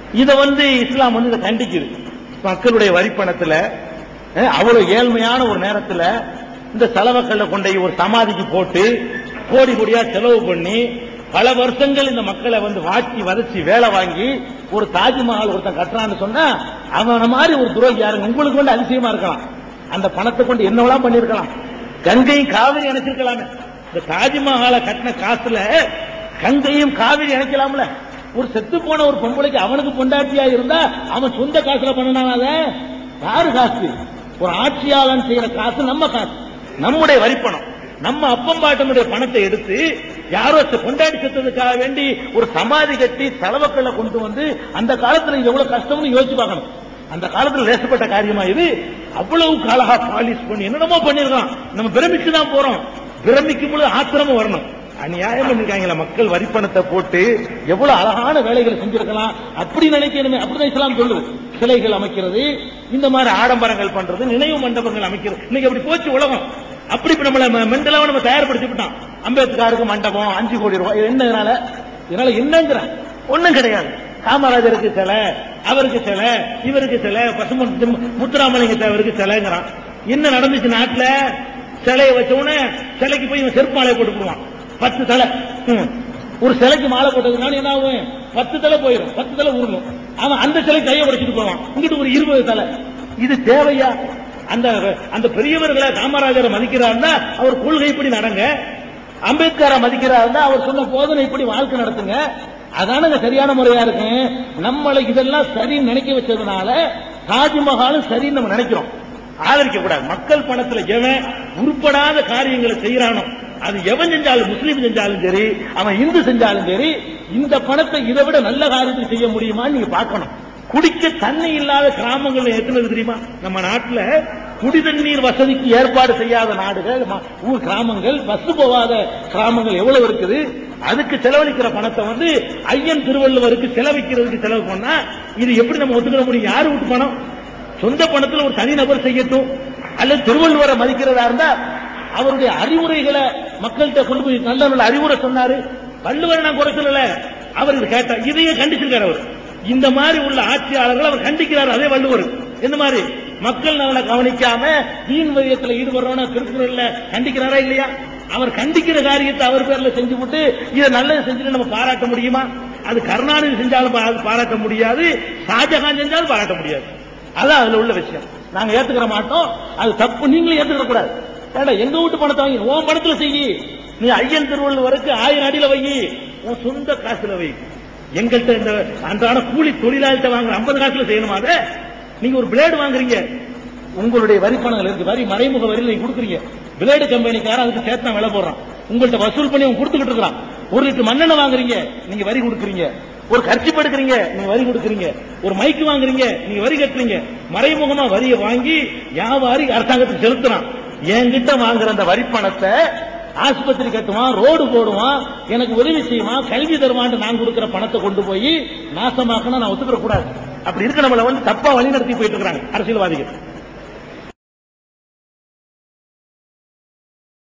இத இஸ்லாம் இதை கண்டிக்குது. மக்களுடைய வரிப்பணத்துல அவ்வளவு ஏழ்மையான ஒரு நேரத்துல இந்த செலவக்கல்ல கொண்ட ஒரு சமாதிக்கு போட்டு கோடி கோடியா செலவு பண்ணி பல வருஷங்கள் இந்த மக்களை வாட்டி வதச்சி வேலை வாங்கி ஒரு தாஜ்மஹால் ஒருத்தன் கட்டுறான்னு சொன்னா அவன மாதிரி ஒரு துரோகி யாருங்க? உங்களுக்கு அதிசயமா இருக்கலாம். அந்த பணத்தை கொண்டு என்னவெல்லாம் பண்ணிருக்கலாம். கங்கையும் காவிரி இணைச்சிருக்கலாமே. இந்த தாஜ்மஹாலை கட்டின காசுல கங்கையும் காவிரி இணைக்கலாம்ல. ஒரு செத்து போன ஒரு பொம்பளைக்கு அவனுக்கு பொண்டாட்டியா இருந்தா அவன் சொந்த காசுல பண்ணனால யாரு காசு? ஒரு ஆட்சியாளன் செய்யற காசு நம்ம காசு, நம்முடைய வரிப்பணம். நம்ம அப்பம்பாட்டனுடைய பணத்தை எடுத்து யாரோ கொண்டாடி செத்ததுக்காக வேண்டி ஒரு சமாதி கட்டி செலவுக்களை கொண்டு அந்த காலத்துல இது எவ்வளவு கஷ்டம்னு யோசிச்சு பார்க்கணும். அந்த காலத்துல லேசப்பட்ட காரியமா இது? அவ்வளவு அழகா பாலிஷ் பண்ணி என்னென்னமோ பண்ணிருக்கான். நம்ம பிரமிச்சு தான் போறோம். பிரமிக்கும் பொழுது ஆத்திரமும் வரணும். அநியாயம் பண்ணிருக்காங்களா மக்கள் வரிப்பணத்தை போட்டு எவ்வளவு அழகான வேலைகளை செஞ்சிருக்கலாம். அப்படி நினைக்கணுமே. அப்படிதான் இஸ்லாம் சொல்லுது. சிலைகள் அமைக்கிறது, இந்த மாதிரி ஆடம்பரங்கள் பண்றது, நினைவு மண்டபங்கள் அமைக்கிறது. இன்னைக்கு அப்படி போச்சு உலகம். அப்படி நம்மள மெண்டலாவ நம்ம தயார்படுத்திவிட்டோம். அம்பேத்கருக்கு மண்டபம் 5 கோடி ரூபாய். என்னங்கிறால என்னங்கிற ஒண்ணும் கிடையாது. காமராஜருக்கு சிலை, அவருக்கு சிலை, இவருக்கு சிலை, முத்துராமலிங்க தேவருக்கு சிலைங்கிறான். என்ன நடந்துச்சு நாட்டுல? சிலையை வச்ச உடனே சிலைக்கு போய் செருப்பு மாலை போட்டு போடுவான். 10 தலை. ஒரு சிலைக்கு மாலை போட்டதுனால என்ன ஆகும்? 10 தலை போயிடும், 10 தலை உருணும். அவன் அந்த சிலை கையை உடைச்சிட்டு போவான். இங்கிட்டு ஒரு 20 தலை. இது தேவையா? அந்த பெரியவர்களை காமராஜரை மதிக்கிறாருன்னா அவர் கொள்கைப்படி நடங்க. அம்பேத்கரை மதிக்கிறாருன்னா அவர் சொன்ன போதனை இப்படி வாழ்க்கை நடத்துங்க. அதான சரியான முறையா இருக்கு. நம்மளை இதெல்லாம் சரின்னு நினைக்க வச்சதுனால தாஜ்மஹாலும் சரின்னு நம்ம நினைக்கிறோம். ஆதரிக்க கூடாது. மக்கள் பணத்துல எவன் உருப்படாத காரியங்களை செய்யறானோ, அது எவன் செஞ்சாலும், முஸ்லீம் செஞ்சாலும் சரி, அவன் இந்து செஞ்சாலும் சரி, இந்த பணத்தை இதை விட நல்ல காரியத்தை செய்ய முடியுமான்னு நீங்க பார்க்கணும். குடிக்க தண்ணி இல்லாத கிராமங்கள் எத்தனை தெரியுமா? நம்ம நாட்டுல குடி தண்ணீர் வசதிக்கு ஏற்பாடு செய்யாத நாடுகள், ஊர் கிராமங்கள், பஸ் போகாத கிராமங்கள் எவ்வளவு இருக்குது. அதுக்கு செலவழிக்கிற பணத்தை ஐயன் திருவள்ளுவருக்கு செலவிக்கிறதுக்கு செலவு பண்ணா இது எப்படி நம்ம ஒத்துக்கிற முடியும்? யாரு விட்டு பணம்? சொந்த பணத்துல ஒரு தனிநபர் செய்யட்டும். அல்லது திருவள்ளுவரை மதிக்கிறதா இருந்தா அவருடைய அறிவுரைகளை மக்கள்கிட்ட கொண்டு போய் நல்ல நல்ல அறிவுரை சொன்னாரு. வள்ளுவரை நான் குறை சொல்லல, அவர் கேட்டா இதையே கண்டிச்சிருக்காரு. அவர் இந்த மாதிரி உள்ள ஆட்சியாளர்கள் அவர் கண்டிக்கிறார். அதே வள்ளுவர் இந்த மாதிரி மக்கள் நலனை கவனிக்காம வீண் வரியத்தில் ஈடுபடுறோம்னா திருக்குறள்ல கண்டிக்கிறாரா இல்லையா? அவர் கண்டிக்கிற காரியத்தை அவர் பேர்ல செஞ்சு விட்டு இதை நல்லது செஞ்சுட்டு நம்ம பாராட்ட முடியுமா? அது கருணாநிதி செஞ்சாலும் பாராட்ட முடியாது, ஷாஜகான் செஞ்சாலும் பாராட்ட முடியாது. அதான் அதுல உள்ள விஷயம். நாங்க ஏத்துக்கிற மாட்டோம். அது தப்பு. நீங்களும் ஏத்துக்கிற கூடாது. எங்க வீட்டு பணத்தை வாங்கி உன் பணத்துல செய்யி. நீ ஐயன் திருவள்ளுவருக்கு 1000 அடியில வை, உன் சொந்த காசுல வை. எங்கள்கிட்ட இந்த அன்றாட கூலி தொழிலாளிட்ட வாங்குற 50 காசுல செய்யணுமா? அதை நீங்க ஒரு பிளேடு வாங்குறீங்க, உங்களுடைய வரி பணங்கள் இருக்கு, வரி மறைமுக வரியில் நீங்க கொடுக்குறீங்க. பிளேடு கம்பெனிக்காரன் அதுக்கு சேர்த்தா விலை போடுறான். உங்கள்கிட்ட வசூல் பண்ணி அவங்க கொடுத்துக்கிட்டு இருக்கிறான். 1 லிட்டர் மண்ணெண்ணெய் வாங்குறீங்க, நீங்க வரி கொடுக்குறீங்க. ஒரு கர்ச்சிப் எடுக்கிறீங்க, நீங்க வரி கொடுக்குறீங்க. ஒரு மைக்கு வாங்குறீங்க, நீங்க வரி கட்டுறீங்க. மறைமுகமா வரியை வாங்கி வியாபாரி அரசாங்கத்துக்கு செலுத்துறான். என்கிட்ட வாங்குற அந்த வரி பணத்தை ஆஸ்பத்திரி கட்டுவான், ரோடு போடுவான், எனக்கு உதவி செய்வான், கல்வி தருவான். நான் கொடுக்கிற பணத்தை கொண்டு போய் நாசமாக்கணும் நான் ஒத்துக்கிற கூடாது. அப்படி இருக்க நம்மள தப்பா வழி நடத்தி போயிட்டு இருக்கிறாங்க அரசியல்வாதிகள்.